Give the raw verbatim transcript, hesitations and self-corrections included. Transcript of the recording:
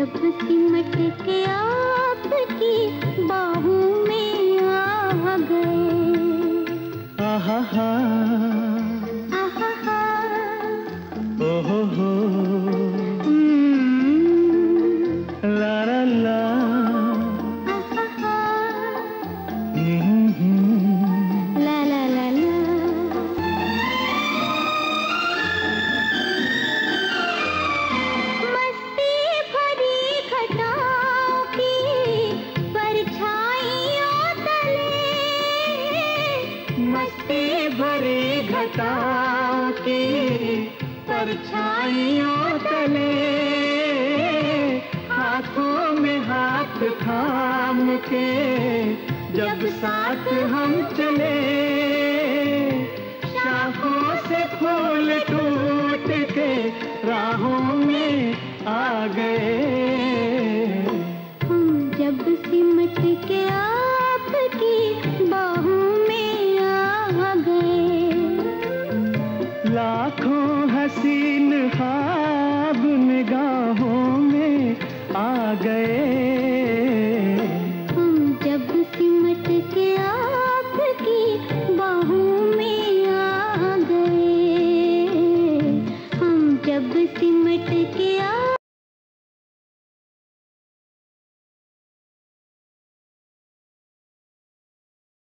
जब सिमट के आपकी बाहों में आ गए। आहा हा, आहा हा, ओ हो हो, ला ला ला, आहा हा, हम्म, ला ला ला ला। मस्ती भरी घटाओं की परछाइयों तले, मस्ती भरी घटाओं की परछाइयों तले, हाथों में हाथ थाम के जब साथ हम चले, शाखों से फूल टूट के राहों में आ गए। हम जब सिमट के आपकी बाहों में आ गए। लाखों हसीन ख्वाब निगाहों में आ गए। हम जब सिमट के आपकी बाहों में आ गए। हम जब सिमट के